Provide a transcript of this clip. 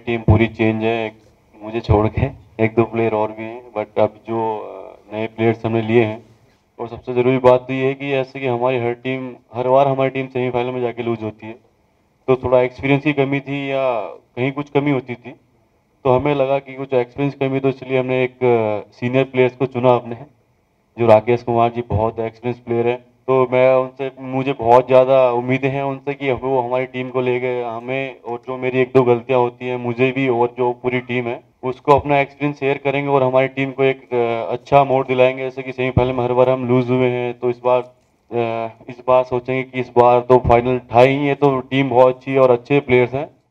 Team पूरी change है, मुझे छोड़ के एक दो प्लेयर और भी हैं, बट अब जो नए प्लेयर्स हमने लिए हैं, और सबसे ज़रूरी बात तो ये है कि ऐसे कि हमारी हर बार हमारी टीम सेमीफाइनल में जाके लूज़ होती है, तो थोड़ा एक्सपीरियंस की कमी थी या कहीं कुछ कमी होती थी, तो हमें लगा कि कुछ एक्सपीरियंस कमी, तो इसलिए हमने एक सीनियर प्लेयर्स को चुना अपने, जो राकेश कुमार जी बहुत एक्सपीरियंस प्लेयर है। तो मैं उनसे, मुझे बहुत ज़्यादा उम्मीदें हैं उनसे कि वो हमारी टीम को ले गए हमें, और जो मेरी एक दो गलतियां होती हैं मुझे भी और जो पूरी टीम है उसको अपना एक्सपीरियंस शेयर करेंगे और हमारी टीम को एक अच्छा मोड़ दिलाएंगे। जैसे कि सेमीफाइनल में हर बार हम लूज हुए हैं, तो इस बार सोचेंगे कि इस बार तो फाइनल था ही है, तो टीम बहुत अच्छी है और अच्छे प्लेयर्स हैं,